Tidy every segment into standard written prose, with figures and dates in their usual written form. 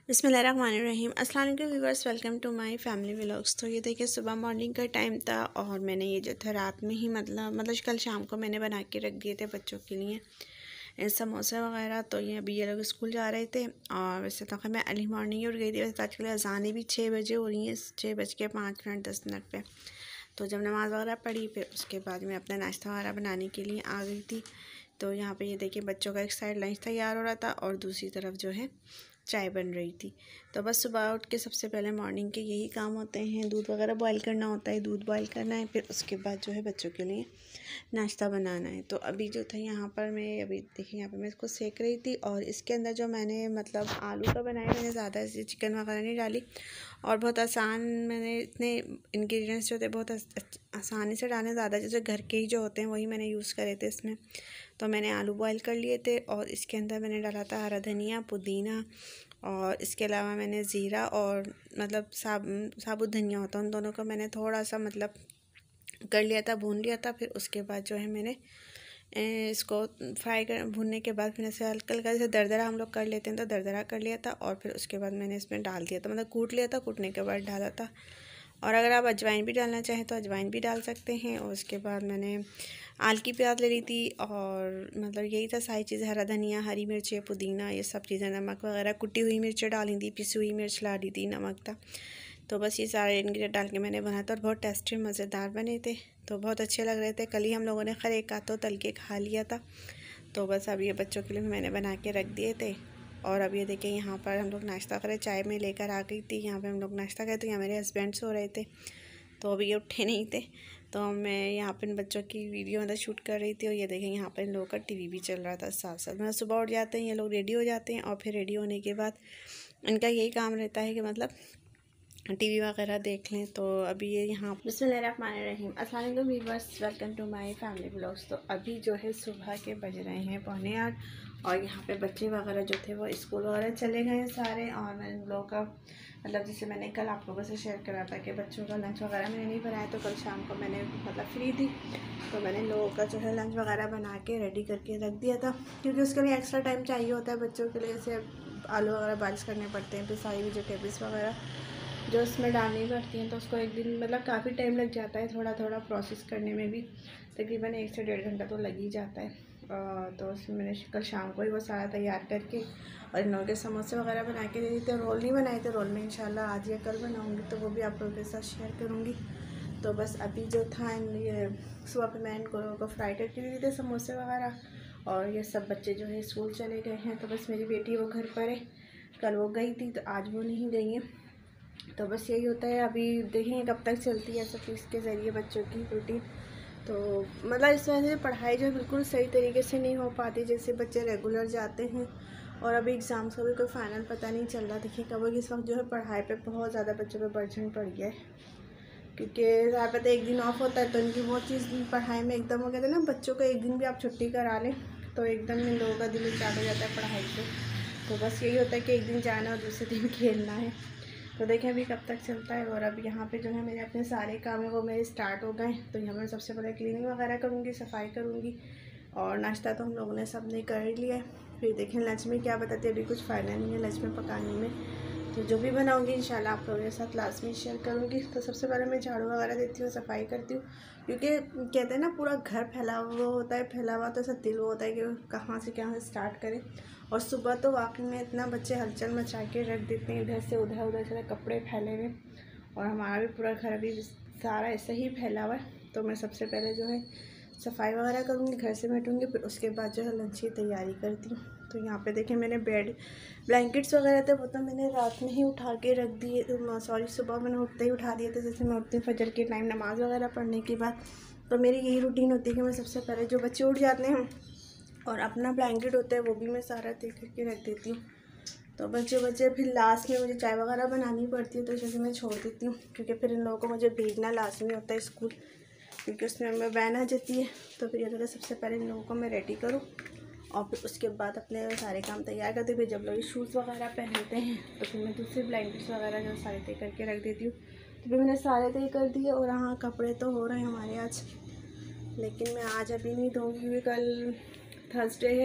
बिस्मिल्लाहिर्रहमानिर्रहीम। अस्सलाम वालेकुम viewers, welcome to my family vlogs. तो ये देखिए सुबह मॉर्निंग का टाइम था और मैंने ये जो था रात में ही मतलब कल शाम को मैंने बना के रख दिए थे बच्चों के लिए समोसे वगैरह। तो ये अभी ये लोग स्कूल जा रहे थे और वैसे तो मैं अर्ली मॉर्निंग ही उठ गई थी। वैसे आजकल अज़ानें भी 6 बजे हो रही हैं, 6:05 10 पे। तो जब नमाज़ वगैरह पढ़ी फिर उसके बाद मैं अपना नाश्ता वगैरह बनाने के लिए आ गई थी। तो यहाँ पे ये देखिए बच्चों का एक साइड लंच तैयार हो रहा था और दूसरी तरफ जो है चाय बन रही थी। तो बस सुबह उठ के सबसे पहले मॉर्निंग के यही काम होते हैं, दूध वगैरह बॉईल करना होता है, दूध बॉईल करना है, फिर उसके बाद जो है बच्चों के लिए नाश्ता बनाना है। तो अभी जो था यहाँ पर मैं अभी देखिए यहाँ पर मैं इसको सेक रही थी और इसके अंदर जो मैंने मतलब आलू का बनाया, मैंने ज़्यादा ऐसे चिकन वगैरह नहीं डाली और बहुत आसान, मैंने इतने इंग्रेडिएंट्स जो थे बहुत आसानी से डालने, ज़्यादा जैसे घर के ही जो होते हैं वही मैंने यूज़ करे थे इसमें। तो मैंने आलू बॉईल कर लिए थे और इसके अंदर मैंने डाला था हरा धनिया, पुदीना और इसके अलावा मैंने ज़ीरा और मतलब साबुत धनिया होता है, उन दोनों को मैंने थोड़ा सा मतलब कर लिया था, भून लिया था। फिर उसके बाद जो है मैंने इसको फ्राई कर भूनने के बाद फिर ऐसे हल्का हल्का जैसे दरदरा हम लोग कर लेते हैं तो दरदरा कर लिया था और फिर उसके बाद मैंने इसमें डाल दिया था, मतलब कूट लिया था, कूटने के बाद डाला था। और अगर आप अजवाइन भी डालना चाहें तो अजवाइन भी डाल सकते हैं। और उसके बाद मैंने आल की प्याज ले ली थी और मतलब यही था सारी चीज़ें, हरा धनिया, हरी मिर्चें, पुदीना, ये सब चीज़ें, नमक वगैरह, कुटी हुई मिर्चें डाली थी, पिसी हुई मिर्च डाली थी, नमक था। तो बस ये सारे इंग्रेडिएंट डाल के मैंने बनाया था और बहुत टेस्टी मज़ेदार बने थे। तो बहुत अच्छे लग रहे थे। कल ही हम लोगों ने खैर एक आध तल के खा लिया था। तो बस अब ये बच्चों के लिए मैंने बना के रख दिए थे। और अब ये देखिए यहाँ पर हम लोग नाश्ता करें, चाय में लेकर आ गई थी, यहाँ पे हम लोग नाश्ता करे। तो यहाँ मेरे हस्बैंड सो रहे थे तो अभी ये उठे नहीं थे, तो मैं यहाँ पर इन बच्चों की वीडियो मतलब शूट कर रही थी। और ये देखें यहाँ पर इन लोगों का टीवी भी चल रहा था साथ साथ। मतलब सुबह उठ जाते हैं ये लोग, रेडी हो जाते हैं और फिर रेडी होने के बाद इनका यही काम रहता है कि मतलब टीवी वगैरह देख लें। तो अभी ये यहाँ बिस्मिल्लाहिर्रहमानिर्रहीम। अस्सलाम वालेकुम viewers, welcome to my family vlogs. तो अभी जो है सुबह के बज रहे हैं 7:45 और यहाँ पे बच्चे वगैरह जो थे वो स्कूल वगैरह चले गए हैं सारे। और मैंने इन लोगों का मतलब जैसे मैंने कल आप लोगों से शेयर करा था कि बच्चों का लंच वगैरह मैंने नहीं बनाया, तो कल शाम को मैंने मतलब फ्री थी तो मैंने इन लोगों का जो है लंच वगैरह बना के रेडी करके रख दिया था, क्योंकि उसके लिए एक्स्ट्रा टाइम चाहिए होता है बच्चों के लिए। जैसे आलू वगैरह बॉइल करने पड़ते हैं, फिर सारी वेजिटेबल्स वगैरह जो उसमें डालनी पड़ती हैं, तो उसको एक दिन मतलब काफ़ी टाइम लग जाता है, थोड़ा थोड़ा प्रोसेस करने में भी तकरीबन 1 से 1.5 घंटा तो लग ही जाता है। तो उसमें मैंने कल शाम को ही वो सारा तैयार करके और इन लोगों के समोसे वगैरह बना के दे दी थे। रोल नहीं बनाए थे, रोल में इंशाल्लाह आज या कल बनाऊँगी, तो वो भी आप लोगों के साथ शेयर करूँगी। तो बस अभी जो था ये सुबह पे मैं इनको लोगों को फ्राई करके दे दी थे समोसे वगैरह। और ये सब बच्चे जो है स्कूल चले गए हैं। तो बस मेरी बेटी वो घर पर है, कल वो गई थी तो आज वो नहीं गई है। तो बस यही होता है, अभी देखेंगे कब तक चलती है सब इसके ज़रिए बच्चों की रूटीन। तो मतलब इस वजह से पढ़ाई जो बिल्कुल सही तरीके से नहीं हो पाती, जैसे बच्चे रेगुलर जाते हैं। और अभी एग्ज़ाम्स का भी कोई फाइनल पता नहीं चल रहा। देखिए कब इस वक्त जो है पढ़ाई पे बहुत ज़्यादा बच्चों पे बर्डन पड़ गया है, क्योंकि ज़्यादा पता एक दिन ऑफ होता है तो इनकी वो चीज़ पढ़ाई में एकदम हो गया था ना। बच्चों को एक दिन भी आप छुट्टी करा लें तो एकदम इन लोगों का दिल चाट हो जाता है पढ़ाई से। तो बस यही होता है कि एक दिन जाना और दूसरे दिन खेलना है। तो देखें अभी कब तक चलता है। और अब यहाँ पे जो है मेरे अपने सारे काम है वो मेरे स्टार्ट हो गए। तो यहाँ पर सबसे पहले क्लीनिंग वगैरह करूँगी, सफाई करूँगी और नाश्ता तो हम लोगों ने सब ने कर लिया है। फिर देखें लंच में क्या बताते हैं, अभी कुछ फाइनल नहीं है लंच में पकाने में। तो जो भी बनाऊँगी इंशाल्लाह आप लोगों के साथ लास्ट में शेयर करूँगी। तो सबसे पहले मैं झाड़ू वगैरह देती हूँ, सफाई करती हूँ, क्योंकि कहते हैं ना पूरा घर फैला हुआ होता है, फैला हुआ तो सब दिल वो होता है कि कहाँ से स्टार्ट करें। और सुबह तो वाकई में इतना बच्चे हलचल मचा के रख देते हैं, इधर से उधर से कपड़े फैले हुए और हमारा भी पूरा घर अभी सारा ऐसे ही फैला हुआ है। तो मैं सबसे पहले जो है सफाई वगैरह करूँगी, घर से बैठूँगी, फिर उसके बाद जो है लंच की तैयारी करती हूँ। तो यहाँ पे देखें मैंने बेड ब्लैंकेट्स वगैरह थे वो तो मैंने रात में ही उठा के रख दिए, सॉरी सुबह मैंने उठते ही उठा दिए थे। जैसे मैं उठती हूँ फजर के टाइम नमाज़ वगैरह पढ़ने के बाद, तो मेरी यही रूटीन होती है कि मैं सबसे पहले जो बच्चे उठ जाते हैं और अपना ब्लैंकेट होता है वो भी मैं सारा तय करके रख देती हूँ। तो बच्चे फिर लास्ट में मुझे चाय वगैरह बनानी पड़ती है, तो जैसे मैं छोड़ देती हूँ, क्योंकि फिर इन लोगों को मुझे भेजना लाजमी होता है स्कूल, क्योंकि उसमें मैं वैन आ जाती है। तो फिर ये सबसे पहले इन लोगों को मैं रेडी करूँ और फिर उसके बाद अपने सारे काम तैयार करती हूँ। फिर जब लोग शूज़ वगैरह पहनते हैं तो फिर मैं दूसरे ब्लैंकेट्स वगैरह जो सारे तय करके रख देती हूँ। तो फिर मैंने सारे तय कर दिए। और हाँ कपड़े तो हो रहे हैं हमारे आज, लेकिन मैं आज अभी नहीं धोऊँगी क्योंकि कल थर्सडे है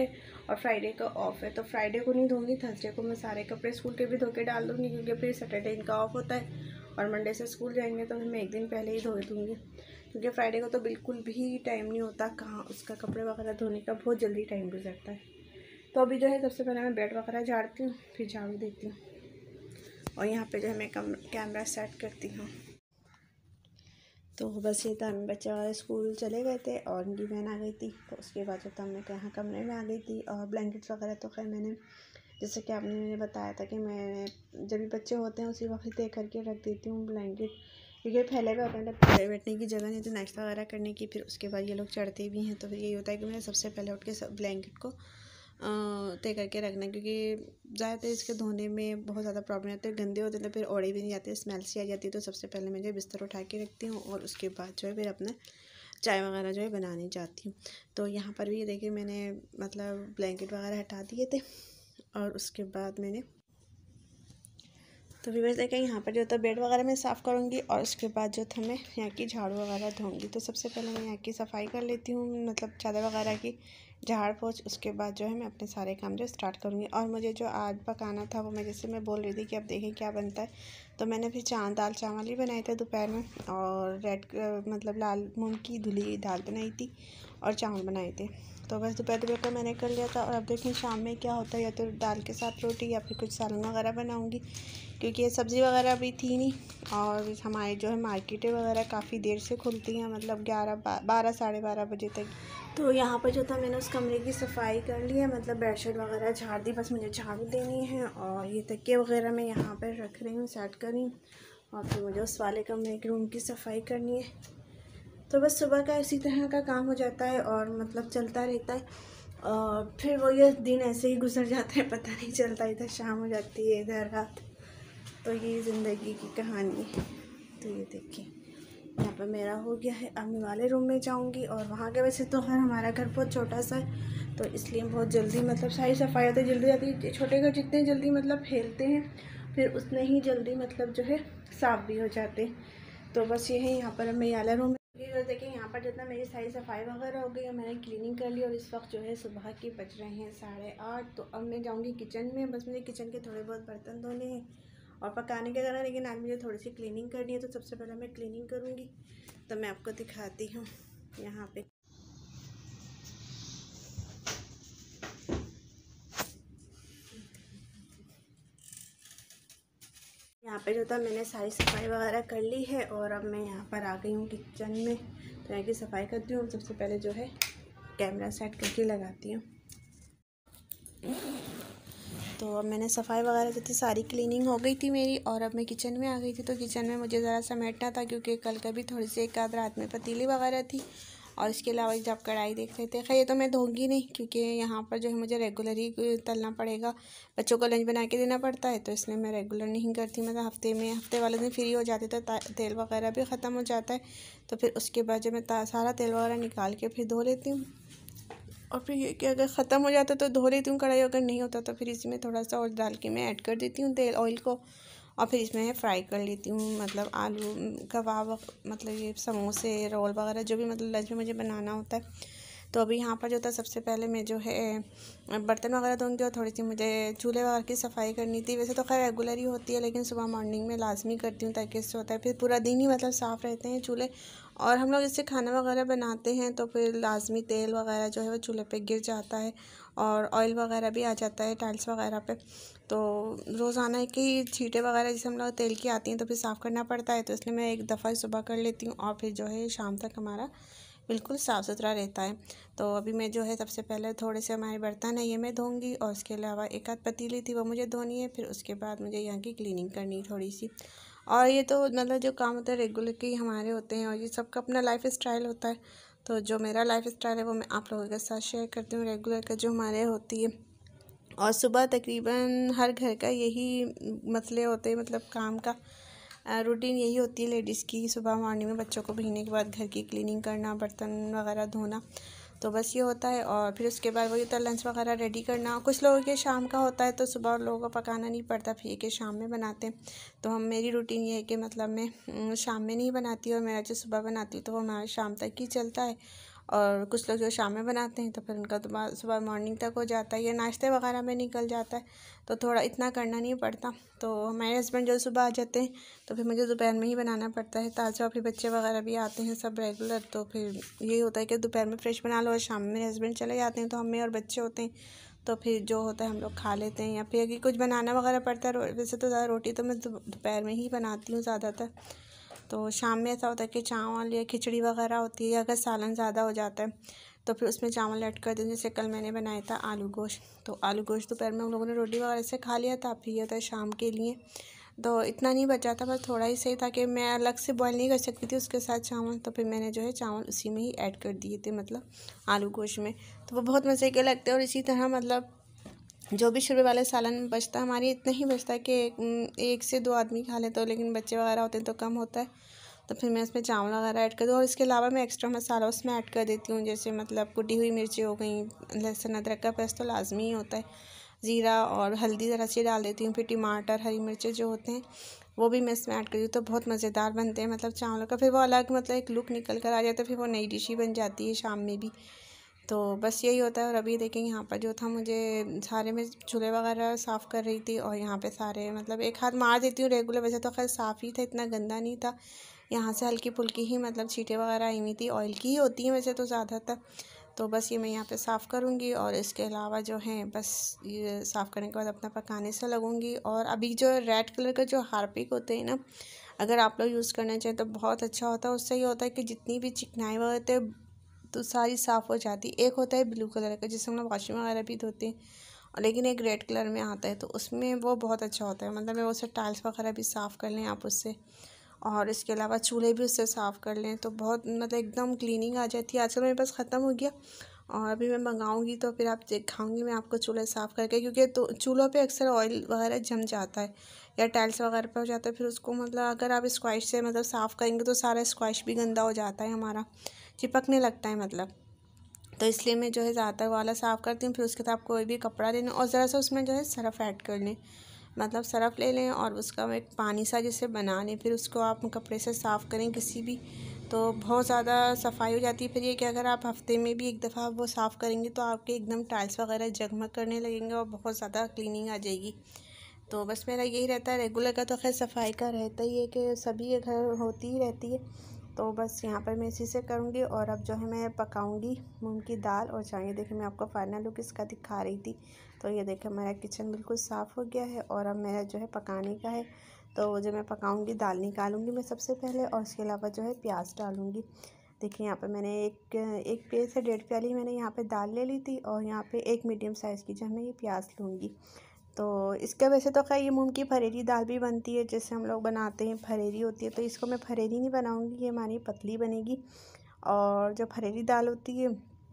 और फ्राइडे का ऑफ है, तो फ्राइडे को नहीं धोंगी, थर्सडे को मैं सारे कपड़े स्कूल के भी धो के डाल दूँगी, क्योंकि फिर सैटरडे इनका ऑफ होता है और मंडे से स्कूल जाएंगे, तो फिर मैं एक दिन पहले ही धो दूँगी, क्योंकि फ्राइडे को तो बिल्कुल भी टाइम नहीं होता, कहाँ उसका कपड़े वगैरह धोने का बहुत जल्दी टाइम गुजरता है। तो अभी जो है सबसे पहले मैं बेड वगैरह झाड़ती हूँ, फिर झाड़ू देती हूँ, और यहाँ पे जो है मैं कैमरा सेट करती हूँ। तो बस ये था, बच्चे वाले स्कूल चले गए थे और उनकी बहन आ गई थी, तो उसके बाद जो था मैं यहाँ कमरे में आ गई थी। और ब्लैंकेट्स वगैरह तो खैर मैंने, जैसे कि आपने मैंने बताया था कि मैं जब भी बच्चे होते हैं उसी वक्त तय करके रख देती हूँ ब्लैंकेट, क्योंकि फैले हुए होते हैं, तो बैठने की जगह नहीं, तो नाश्ता वगैरह करने की, फिर उसके बाद ये लोग चढ़ते भी हैं, तो फिर यही होता है कि मैं सबसे पहले उठ के सब ब्लैंकेट को तय करके रखना, क्योंकि ज़्यादातर इसके धोने में बहुत ज़्यादा प्रॉब्लम आती है, गंदे होते हैं तो फिर ओढ़े भी नहीं जाते, स्मेल सी आ जाती है। तो सबसे पहले मैं जो बिस्तर उठा के रखती हूँ और उसके बाद जो है फिर अपना चाय वगैरह जो है बनाने जाती हूँ। तो यहाँ पर भी ये देखिए मैंने मतलब ब्लैंकेट वगैरह हटा दिए थे, और उसके बाद मैंने तो व्यूअर्स देखें यहाँ पर जो था बेड वगैरह मैं साफ़ करूँगी, और उसके बाद जो था मैं यहाँ की झाड़ू वगैरह धोऊँगी। तो सबसे पहले मैं यहाँ की सफाई कर लेती हूँ, मतलब चादर वगैरह की झाड़ पोंछ, उसके बाद जो है मैं अपने सारे काम जो स्टार्ट करूँगी। और मुझे जो आज पकाना था वो मैं जैसे मैं बोल रही थी कि अब देखें क्या बनता है, तो मैंने फिर दाल चावल ही बनाए थे दोपहर में, और मतलब लाल मूंग की धुली दाल बनाई थी और चावल बनाए थे। तो बस दोपहर का मैंने कर लिया था। और अब देखें शाम में क्या होता है, या तो दाल के साथ रोटी या फिर कुछ सालन वगैरह बनाऊँगी, क्योंकि ये सब्ज़ी वगैरह भी थी नहीं, और हमारे जो है मार्केटें वगैरह काफ़ी देर से खुलती हैं, मतलब 12 साढ़े 12 बजे तक। तो यहाँ पर जो था मैंने उस कमरे की सफाई कर ली है, मतलब बेडशीट वगैरह झाड़ दी, बस मुझे झाड़ू देनी है। और ये तकिए वगैरह मैं यहाँ पर रख रही हूँ, सेट कर रही हूँ, और फिर मुझे उस वाले कमरे के रूम की सफाई करनी है। तो बस सुबह का इसी तरह का काम हो जाता है, और मतलब चलता रहता है, और फिर वो ये दिन ऐसे ही गुजर जाते हैं, पता नहीं चलता, इधर शाम हो जाती है इधर रात। तो ये ज़िंदगी की कहानी है। तो ये देखिए यहाँ पर मेरा हो गया है, अब मैं वाले रूम में जाऊँगी। और वहाँ के वैसे तो हर हमारा घर बहुत छोटा सा है, तो इसलिए बहुत जल्दी मतलब सारी सफाई होती है, जल्दी जाती है। छोटे घर जितने जल्दी मतलब फैलते हैं, फिर उतने ही जल्दी मतलब जो है साफ़ भी हो जाते हैं। तो बस ये है, यहाँ पर मैं वाला रूम में देखिए यहाँ पर जितना मेरी सारी सफाई वगैरह हो गई है, मैंने क्लीनिंग कर ली। और इस वक्त जो है सुबह के बज रहे हैं 8:30। तो अब मैं जाऊँगी किचन में, बस मुझे किचन के थोड़े बहुत बर्तन धोने हैं और पकाने के कारण, लेकिन आज मुझे थोड़ी सी क्लीनिंग करनी है। तो सबसे पहले मैं क्लीनिंग करूँगी, तो मैं आपको दिखाती हूँ यहाँ पे। यहाँ पे जो था मैंने सारी सफाई वगैरह कर ली है, और अब मैं यहाँ पर आ गई हूँ किचन में। तो यहाँ की सफाई करती हूँ। सबसे पहले जो है कैमरा सेट करके लगाती हूँ। तो अब मैंने सफाई वगैरह जो थी सारी क्लीनिंग हो गई थी मेरी, और अब मैं किचन में आ गई थी। तो किचन में मुझे ज़रा समेटना था, क्योंकि कल का भी थोड़ी सी एक आध रात में पतीली वगैरह थी, और इसके अलावा जब कढ़ाई देख रहे थे। खैर ये तो मैं धोंगी नहीं, क्योंकि यहाँ पर जो है मुझे रेगुलर ही तलना पड़ेगा, बच्चों को लंच बना के देना पड़ता है, तो इसलिए मैं रेगुलर नहीं करती। मतलब हफ्ते वाले दिन फ्री हो जाते, तो तेल वगैरह भी ख़त्म हो जाता है। तो फिर उसके बाद जो मैं सारा तेल वगैरह निकाल के फिर धो लेती हूँ। और फिर ये कि अगर ख़त्म हो जाता तो धो लेती हूँ कढ़ाई, अगर नहीं होता तो फिर इसमें थोड़ा सा और डाल के मैं ऐड कर देती हूँ तेल ऑयल को, और फिर इसमें फ्राई कर लेती हूँ, मतलब आलू कबाब, मतलब ये समोसे रोल वगैरह जो भी मतलब लंच में मुझे बनाना होता है। तो अभी यहाँ पर जो था सबसे पहले मैं जो है बर्तन वगैरह धोंगी, और थोड़ी सी मुझे चूल्हे वगैरह की सफाई करनी थी। वैसे तो खैर रेगुलर ही होती है, लेकिन सुबह मॉर्निंग में लाजमी करती हूँ, ताकि इससे होता है फिर पूरा दिन ही मतलब साफ़ रहते हैं चूल्हे। और हम लोग इससे खाना वगैरह बनाते हैं, तो फिर लाजमी तेल वगैरह जो है वो चूल्हे पे गिर जाता है, और ऑयल वगैरह भी आ जाता है टाइल्स वगैरह पे। तो रोज़ाना की छींटे वगैरह जैसे हम लोग तेल की आती हैं, तो फिर साफ़ करना पड़ता है। तो इसलिए मैं एक दफ़ा सुबह कर लेती हूँ, और फिर जो है शाम तक हमारा बिल्कुल साफ़ सुथरा रहता है। तो अभी मैं जो है सबसे पहले थोड़े से हमारे बर्तन है ये मैं धोंगी, और उसके अलावा एक आध पतीली थी वो मुझे धोनी है। फिर उसके बाद मुझे यहाँ की क्लीनिंग करनी थोड़ी सी। और ये तो मतलब जो काम होता है रेगुलर के हमारे होते हैं, और ये सबका अपना लाइफ स्टाइल होता है। तो जो मेरा लाइफ स्टाइल है वो मैं आप लोगों के साथ शेयर करती हूँ, रेगुलर का जो हमारे होती है। और सुबह तकरीबन हर घर का यही मसले होते हैं, मतलब काम का रूटीन यही होती है लेडीज़ की, सुबह मॉर्निंग में बच्चों को भेजने के बाद घर की क्लीनिंग करना, बर्तन वगैरह धोना, तो बस ये होता है। और फिर उसके बाद वही होता है लंच वगैरह रेडी करना। कुछ लोगों के शाम का होता है, तो सुबह लोगों को पकाना नहीं पड़ता, फिर के शाम में बनाते हैं। तो मेरी रूटीन ये है कि मतलब मैं शाम में नहीं बनाती, और मेरा जो सुबह बनाती हूँ तो वो हमारा शाम तक ही चलता है। और कुछ लोग जो शाम में बनाते हैं तो फिर उनका तो सुबह मॉर्निंग तक हो जाता है, या नाश्ते वगैरह में निकल जाता है, तो थोड़ा इतना करना नहीं पड़ता। तो हमारे हस्बैंड जो सुबह आ जाते हैं तो फिर मुझे दोपहर में ही बनाना पड़ता है। ताज़ा फिर बच्चे वगैरह भी आते हैं सब रेगुलर, तो फिर यही होता है कि दोपहर में फ्रेश बना लो और शाम में मेरे हस्बैंड चले जाते हैं तो हम और बच्चे होते हैं, तो फिर जो होता है हम लोग खा लेते हैं। या फिर अगर कुछ बनाना वगैरह पड़ता है, वैसे तो ज़्यादा रोटी तो मैं दोपहर में ही बनाती हूँ ज़्यादातर। तो शाम में ऐसा होता है कि चावल या खिचड़ी वगैरह होती है, अगर सालन ज़्यादा हो जाता है तो फिर उसमें चावल ऐड कर दें। जैसे कल मैंने बनाया था आलू गोश्त, तो आलू गोश्त दोपहर में हम लोगों ने रोटी वगैरह से खा लिया था। फिर ये था शाम के लिए, तो इतना नहीं बचा था, बस थोड़ा ही सही था कि मैं अलग से बॉईल नहीं कर सकती थी उसके साथ चावल, तो फिर मैंने जो है चावल उसी में ही ऐड कर दिए थे, मतलब आलू गोश्त में। तो वो बहुत मज़े के लगते हैं। और इसी तरह मतलब जो भी शुरू वाले सालन बचता है, हमारी इतना ही बचता है कि 1 से 2 आदमी खा लेते हो, लेकिन बच्चे वगैरह होते हैं तो कम होता है। तो फिर मैं इसमें चावल वगैरह ऐड कर दूँ, और इसके अलावा मैं एक्स्ट्रा मसाला उसमें ऐड कर देती हूँ। जैसे मतलब कुटी हुई मिर्ची हो गई, लहसुन अदरक का पेस्ट तो लाजमी ही होता है, ज़ीरा और हल्दी ज़रा सी डाल देती हूँ। फिर टमाटर, हरी मिर्चें जो होते हैं वो भी मैं इसमें ऐड करती हूँ, तो बहुत मज़ेदार बनते हैं मतलब चावलों का। फिर वो अलग मतलब एक लुक निकल कर आ जाता है, फिर वो नई डिश ही बन जाती है शाम में भी। तो बस यही होता है। और अभी देखें यहाँ पर जो था, मुझे सारे में चूल्हे वगैरह साफ़ कर रही थी, और यहाँ पे सारे मतलब एक हाथ मार देती हूँ रेगुलर, वैसे तो खैर साफ़ ही था, इतना गंदा नहीं था। यहाँ से हल्की फुल्की ही मतलब छींटे वगैरह आई हुई थी, ऑयल की ही होती हैं वैसे तो ज़्यादातर। तो बस ये मैं यहाँ पे साफ़ करूँगी, और इसके अलावा जो है बस ये साफ़ करने के बाद अपना पकाने से लगूँगी। और अभी जो रेड कलर का जो हार्पिक होते हैं ना, अगर आप लोग यूज़ करना चाहें तो बहुत अच्छा होता है। उससे ये होता है कि जितनी भी चिकनाई वगैरह होते हैं तो सारी साफ़ हो जाती है। एक होता है ब्लू कलर का जिससे हम लोग वॉशिंग वगैरह भी धोते हैं, और लेकिन एक रेड कलर में आता है, तो उसमें वो बहुत अच्छा होता है। मतलब मैं उससे टाइल्स वगैरह भी साफ़ कर लें आप उससे, और इसके अलावा चूल्हे भी उससे साफ़ कर लें तो बहुत मतलब एकदम क्लीनिंग आ जाती है। आजकल मेरे पास ख़त्म हो गया, और अभी मैं मंगाऊंगी तो फिर आप दिखाऊंगी मैं आपको चूल्हे साफ़ करके, क्योंकि तो चूल्हों पे अक्सर ऑयल वगैरह जम जाता है या टाइल्स वगैरह पे हो जाता है। फिर उसको मतलब अगर आप स्क्वैश से मतलब साफ़ करेंगे तो सारा स्क्वैश भी गंदा हो जाता है, हमारा चिपकने लगता है मतलब। तो इसलिए मैं जो है ज़्यादातर वाला साफ़ करती हूँ। फिर उसके बाद कोई भी कपड़ा लेना और ज़रा सा उसमें जो है सरफ़ ऐड कर लें, मतलब सरफ़ ले लें और उसका एक पानी सा जिसे बना लें, फिर उसको आप कपड़े से साफ़ करें किसी भी, तो बहुत ज़्यादा सफाई हो जाती है। फिर ये कि अगर आप हफ्ते में भी एक दफ़ा वो साफ़ करेंगे तो आपके एकदम टाइल्स वगैरह जगमग करने लगेंगे और बहुत ज़्यादा क्लीनिंग आ जाएगी। तो बस मेरा यही रहता है रेगुलर का, तो खैर सफाई का रहता ही है कि सभी के घर होती ही रहती है। तो बस यहाँ पर मैं इसी से करूँगी। और अब जो है मैं पकाऊँगी मूंग की दाल और चाय। देखिए मैं आपको फाइनल लुक इसका दिखा रही थी। तो ये देखिए मेरा किचन बिल्कुल साफ़ हो गया है, और अब मेरा जो है पकाने का है। तो जो मैं पकाऊँगी, दाल निकालूँगी मैं सबसे पहले, और उसके अलावा जो है प्याज डालूँगी। देखिए यहाँ पे मैंने एक पेड़ से 1.5 प्याली मैंने यहाँ पे दाल ले ली थी, और यहाँ पे एक मीडियम साइज़ की जो है मैं ये प्याज लूँगी। तो इसका वैसे तो खैर ये मूंग की फरेरी दाल भी बनती है, जैसे हम लोग बनाते हैं फरेरी होती है, तो इसको मैं फरेरी नहीं बनाऊंगी, ये हमारी पतली बनेगी। और जो फरेरी दाल होती है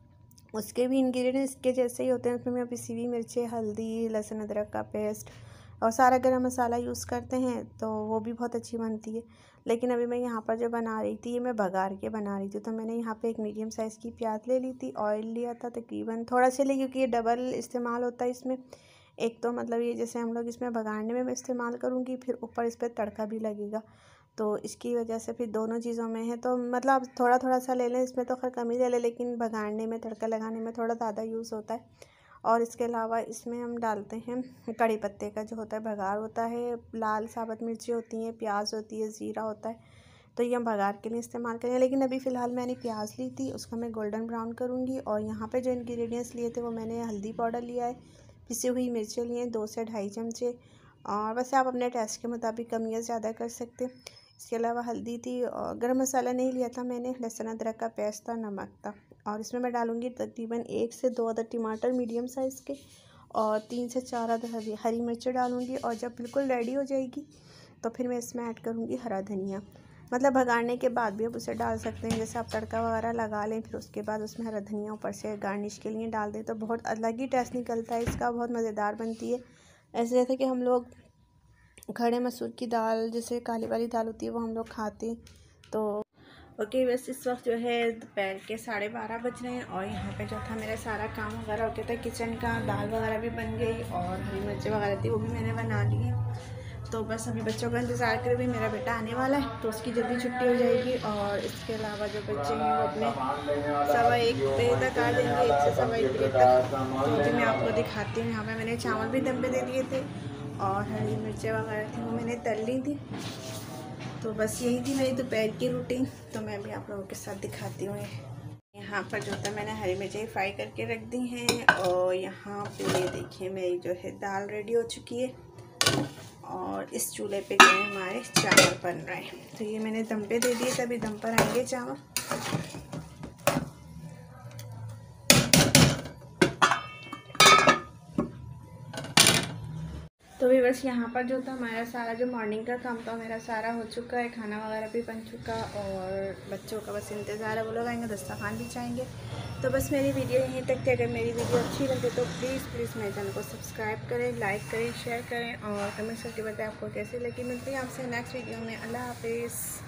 उसके भी इंग्रेडिएंट इसके जैसे ही होते हैं। उसमें मैं पिसी हुई मिर्चें, हल्दी, लहसुन अदरक का पेस्ट और सारा गरम मसाला यूज़ करते हैं, तो वो भी बहुत अच्छी बनती है। लेकिन अभी मैं यहाँ पर जो बना रही थी, ये मैं बघार के बना रही थी। तो मैंने यहाँ पे एक मीडियम साइज़ की प्याज ले ली थी, ऑयल लिया था तकरीबन थोड़ा सा ले, क्योंकि ये डबल इस्तेमाल होता है इसमें। एक तो मतलब ये जैसे हम लोग इसमें बघारने में मैं इस्तेमाल करूँगी, फिर ऊपर इस पर तड़का भी लगेगा, तो इसकी वजह से फिर दोनों चीज़ों में है। तो मतलब थोड़ा थोड़ा सा ले लें, इसमें तो खैर कम ही ले लें, लेकिन बघारने में तड़का लगाने में थोड़ा ज़्यादा यूज़ होता है। और इसके अलावा इसमें हम डालते हैं कड़ी पत्ते का जो होता है बघार होता है, लाल साबुत मिर्ची होती हैं, प्याज होती है, ज़ीरा होता है, तो ये हम बघार के लिए इस्तेमाल करें। लेकिन अभी फ़िलहाल मैंने प्याज ली थी, उसका मैं गोल्डन ब्राउन करूँगी। और यहाँ पे जो इंग्रेडिएंट्स लिए थे वो मैंने हल्दी पाउडर लिया है, पिसी हुई मिर्चें लिए हैं 2 से ढाई चमचे, और वैसे आप अपने टेस्ट के मुताबिक कम या ज़्यादा कर सकते हैं। इसके अलावा हल्दी थी, और गरम मसाला नहीं लिया था मैंने, लहसुन अदरक का पेस्ट था, नमक था। और इसमें मैं डालूँगी तकरीबन 1 से 2 अदद टमाटर मीडियम साइज़ के, और 3 से 4 अदद हरी मिर्चें डालूँगी। और जब बिल्कुल रेडी हो जाएगी तो फिर मैं इसमें ऐड करूँगी हरा धनिया। मतलब भगाड़ने के बाद भी आप उसे डाल सकते हैं, जैसे आप तड़का वगैरह लगा लें, फिर उसके बाद उसमें हरा धनिया ऊपर से गार्निश के लिए डाल दें, तो बहुत अलग ही टेस्ट निकलता है इसका, बहुत मज़ेदार बनती है। ऐसे जैसे कि हम लोग खड़े मसूर की दाल, जैसे काली वाली दाल होती है, वो हम लोग खाते हैं। तो ओके, बस इस वक्त जो है दोपहर के 12:30 बज रहे हैं, और यहाँ पे जो था मेरा सारा काम वगैरह हो गया था किचन का, दाल वगैरह भी बन गई और हरी मिर्ची वगैरह थी वो भी मैंने बना ली है। तो बस अभी बच्चों का इंतज़ार करे, भी मेरा बेटा आने वाला है तो उसकी जल्दी छुट्टी हो जाएगी। और इसके अलावा जो बच्चे हैं वो अपने 1:15 बजे तक आ जाएंगे, 1 से 1:15 बजे तक। तो अभी मैं आपको दिखाती हूँ। यहाँ पे मैंने चावल भी दम पे दे दिए थे और हरी मिर्चें वगैरह थी वो मैंने तल ली थी। तो बस यही थी मेरी दोपहर की रूटीन। तो मैं भी आप लोगों के साथ दिखाती हूँ। यहाँ पर जो था मैंने हरी मिर्चें फ्राई करके रख दी हैं और यहाँ पे देखिए मेरी जो है दाल रेडी हो चुकी है और इस चूल्हे पे जो है हमारे चावल बन रहे हैं। तो ये मैंने दम पे दे दिए, तभी दम पर आएंगे चावल। तो भी बस यहाँ पर जो था हमारा सारा जो मॉर्निंग का काम था मेरा सारा हो चुका है, खाना वगैरह भी बन चुका और बच्चों का बस इंतज़ार है, वो लोग आएंगे दस्तरखान बिछाएंगे। तो बस मेरी वीडियो यहीं तक थी। अगर मेरी वीडियो अच्छी लगे तो प्लीज़ मेरे चैनल को सब्सक्राइब करें, लाइक करें, शेयर करें और कमेंट करके बताएं आपको कैसी लगी। मिलती है आपसे नेक्स्ट वीडियो में। अल्लाह हाफिज़।